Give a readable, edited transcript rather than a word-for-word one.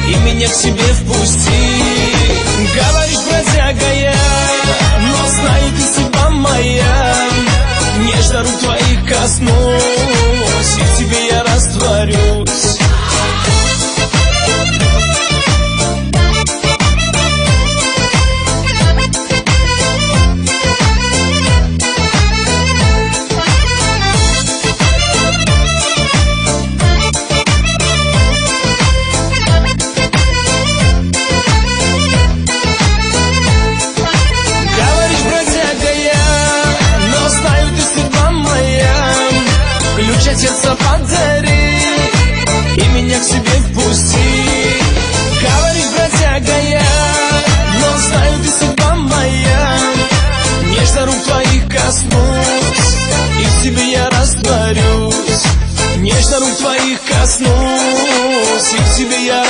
и меня к себе впусти. Говоришь, бродяга я, но знаю, ты судьба моя. Нежно рук твоих коснусь, и в тебе я растворюсь. Сердце подари и меня к себе впусти. Говоришь, бродяга я, но знаю, ты судьба моя. Нежно рук твоих коснусь, и в тебе я растворюсь. Нежно рук твоих коснусь, и в тебе я